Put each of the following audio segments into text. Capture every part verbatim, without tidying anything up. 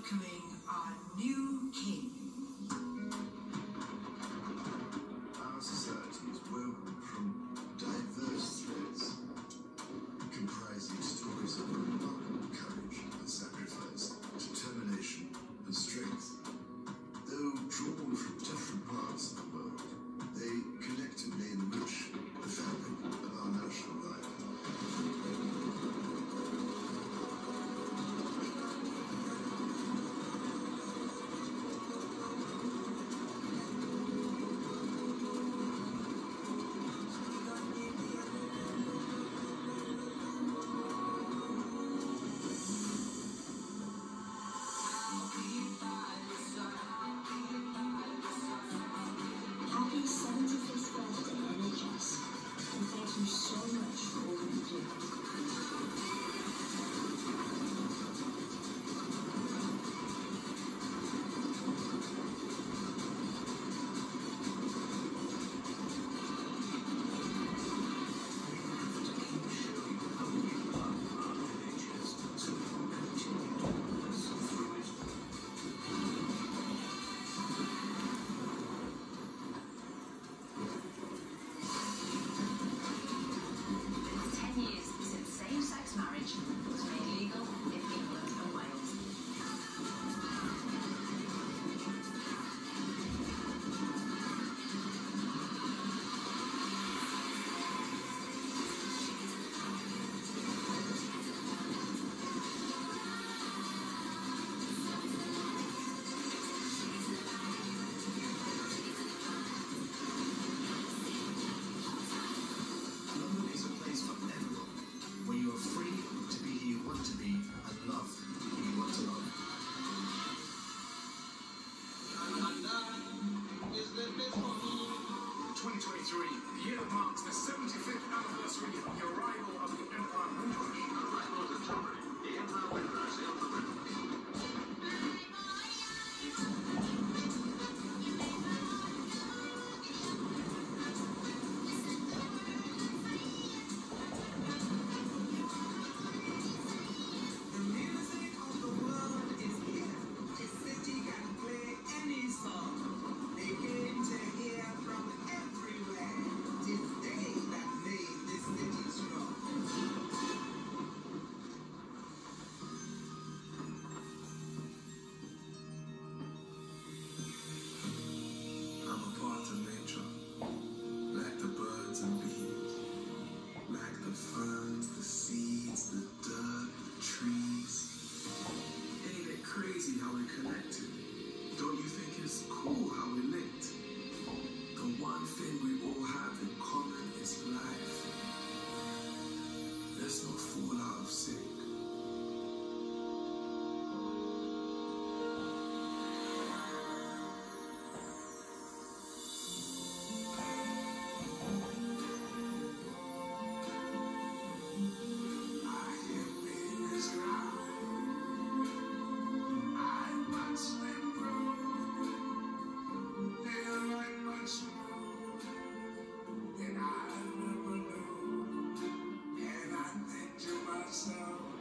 welcoming our new king. Our society is woven from diverse threads, comprising stories of remarkable courage and sacrifice, determination and strength. Though drawn from different parts of the world, they collectively enrich the fabric of our national life. Happy seventy-fifth birthday, N H S, and thank you so much for all that you do. Years since same-sex marriage was made legal in England and Wales. London is a place for everyone, where you are free to be who you want to be and love who you want to love. twenty twenty-three, the year that marks the seventy-fifth anniversary of the arrival of the Emperor Windrush. Arrival of the Tory, the Emperor Windrush sailed the river. The music of the world is here. The city can play any song. They came to hear from everywhere. Tis they that made this city strong. I'm a part of nature, like the birds and bees, like the ferns, the seeds, the dirt, the trees. Ain't it crazy how we're connected? Don't you think it's cool how we're linked? The one thing we all have in common is life. Let's not fall out of sync. I am beating this ground. I watch them grow. They are like much more than I ever knew. And I think to myself,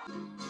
Thank